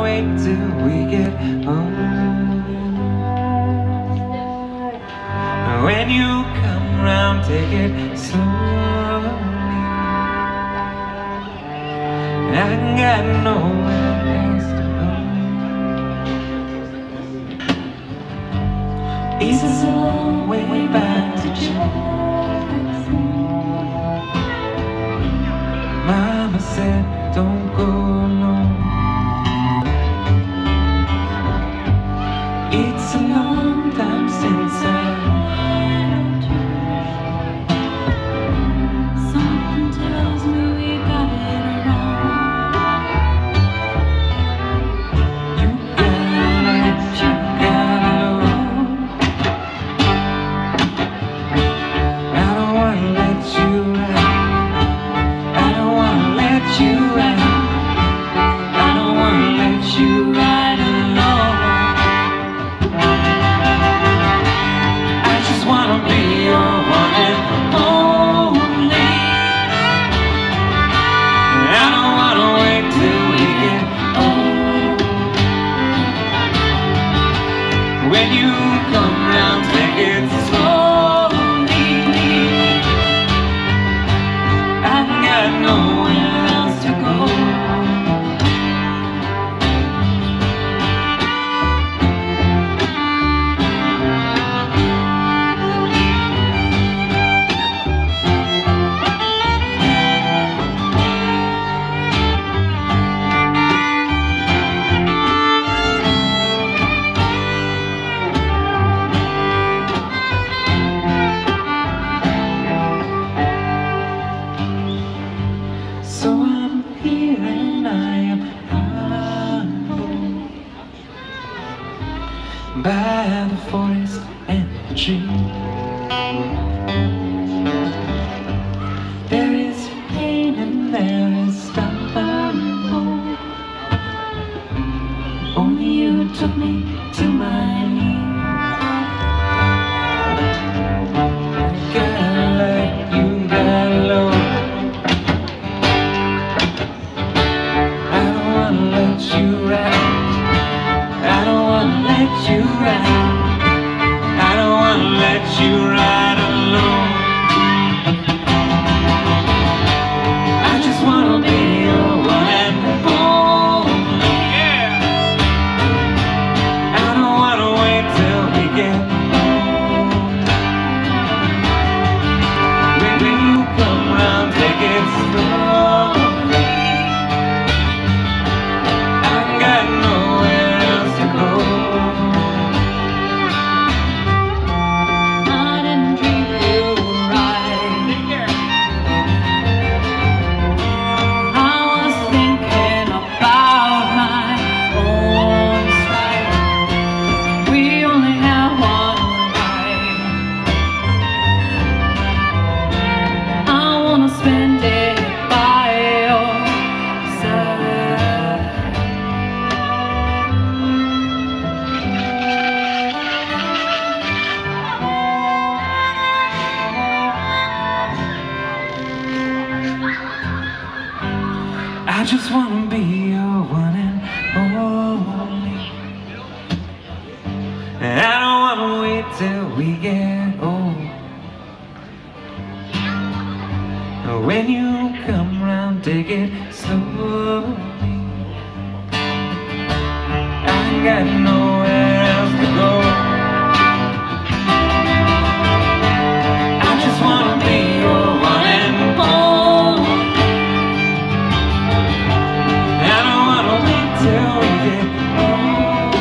wait till we get home. When you come round, take it slowly. I got nowhere else to go. It's a long way back to Jackson. Mama said, don't go alone. It's a long time since I met you. Something tells me we got it wrong. You gotta let you alone. I don't wanna let you out. I don't wanna let you out. I don't wanna let you ride alone. I just wanna be your one and only. I don't wanna wait till we get old. When you come round, take it slowly. I've got nowhere else to go. So I'm here and I am humbled by the forest and the tree. There is pain and there is suffering. Only you took me to my knees. Gotta let you down low. I don't wanna let you ride. I don't wanna let you ride. I don't wanna let you ride alone. I just wanna be your one and only. Yeah. I don't wanna wait till we get home. When you come round, take it slowly. I've got nowhere else to go. I didn't treat you right. I was thinking about my own strife. We only have one life. I wanna spend it by your side. I just wanna be your one and only. And I don't wanna wait till we get old. When you come round, take it slowly. I got nowhere else to go. I just wanna be your one and only. I don't wanna wait till we get home.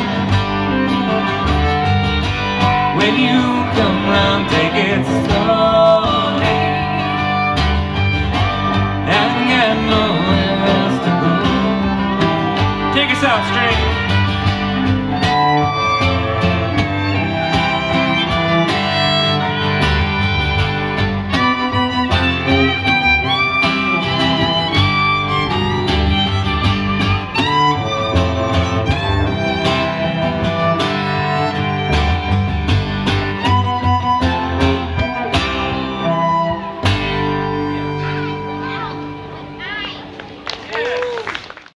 When you come round, take it slowly. I've got nowhere else to go. Take us out, String.